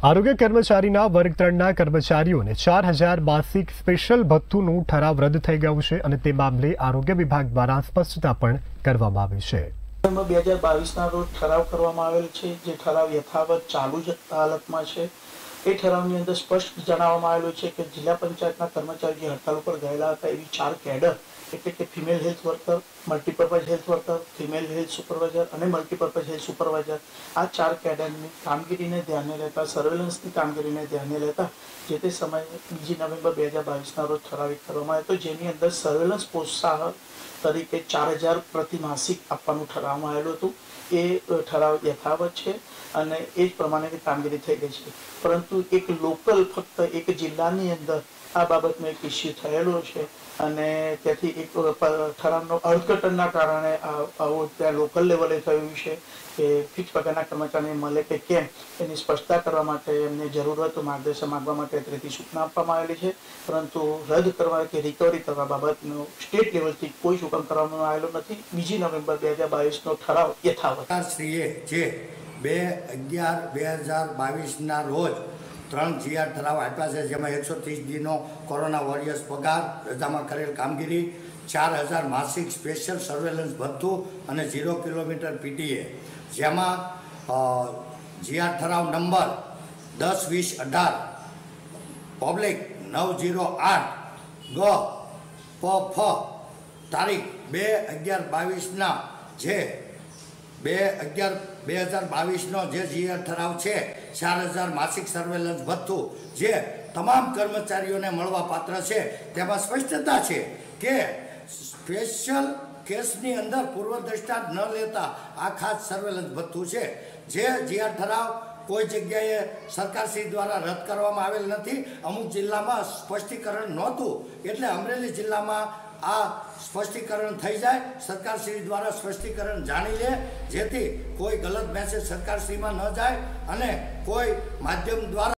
આરોગ્ય કર્મચારીના વર્ગ 3ના કર્મચારીઓને 4000 માસિક સ્પેશિયલ ભથ્થુનું ઠરાવ રદ થઈ ગયું છે અને તે મામલે આરોગ્ય વિભાગ દ્વારા સ્પષ્ટતા પણ કરવામાં આવી છે। 2022ના રોજ ઠરાવ કરવામાં આવેલ છે, જે ઠરાવ યથાવત ચાલુ જ હાલતમાં છે। એ ઠરાવની અંદર સ્પષ્ટ જણાવવામાં આવેલું છે કે જિલ્લા પંચાયતના કર્મચારી જે હડતાલ ઉપર ગયેલા હતા એવી 4 કેડર એટલે કે female health worker, multipurpose health worker, female health supervisor અને મલ્ટીપર્પઝ હેલ્થ સુપરવાઇઝર, આ 4 કેડરની કામગીરીને ધ્યાને લેતા, સર્વેલન્સની કામગીરીને ધ્યાને લેતા જે તે સમયે 2 નવેમ્બર 2022ના રોજ ઠરાવ કરવામાં આવ્યો હતો, જેની અંદર સર્વેલન્સ પ્રોત્સાહન તરીકે 4000 પ્રતિ માસિક આપવાનું ઠરાવવામાં આવેલું હતું। એ ઠરાવ યથાવત છે અને એ જ પ્રમાણેની કામગીરી થઈ ગઈ છે, પરંતુ એક લોકલ ફક્ત એક જિલ્લાની અંદર આ બાબતનો એક ઇસ્યુ થયેલો છે અને ત્યાંથી એક ઠરાવનો અર્થઘટનના કારણે આવો ત્યાં લોકલ લેવલે થયું છે કે ફિક્સ પગારના કર્મચારીને મળે કે કેમ એની સ્પષ્ટતા કરવા માટે એમને જરૂરત માર્ગદર્શન માંગવા માટે ત્રીજી સૂચના આપવામાં આવેલી છે, પરંતુ રદ કરવા કે રિકવરી કરવા બાબતનો સ્ટેટ લેવલથી કોઈ હુકમ કરવામાં આવેલો નથી। 2 નવેમ્બર 2022નો ઠરાવ યથાવત સરકારશ્રીએ જે 2/11/2022ના રોજ 3 GR ઠરાવ આપ્યા છે, જેમાં 130 દિનનો કોરોના વોરિયર્સ પગાર, રજામાં કરેલ કામગીરી, 4000 માસિક સ્પેશિયલ સર્વેલન્સ ભથ્થું અને 0 કિલોમીટર PTA, જેમાં GR ઠરાવ નંબર 10/20/18 પબ્લિક 908 ગ પ ફ તારીખ 2/11/22ના જે 2/11/2022નો જે GR ઠરાવ છે 4000 માસિક સર્વેલન્સ ભથ્થું જે તમામ કર્મચારીઓને મળવા પાત્ર છે, તેમાં સ્પષ્ટતા છે કે સ્પેશિયલ કેસની અંદર પૂર્વ દ્રષ્ટાંત ન લેતા આ ખાસ સર્વેલન્સ ભથ્થું છે। જે GR ઠરાવ કોઈ જગ્યાએ સરકારશ્રી દ્વારા રદ કરવામાં આવેલ નથી, અમુક જિલ્લામાં સ્પષ્ટીકરણ નહોતું, એટલે અમરેલી જિલ્લામાં આ સ્પષ્ટીકરણ થઈ જાય, સરકારશ્રી દ્વારા સ્પષ્ટીકરણ જાણી લે, જેથી કોઈ ગલત મેસેજ સરકારશ્રીમાં ન જાય અને કોઈ માધ્યમ દ્વારા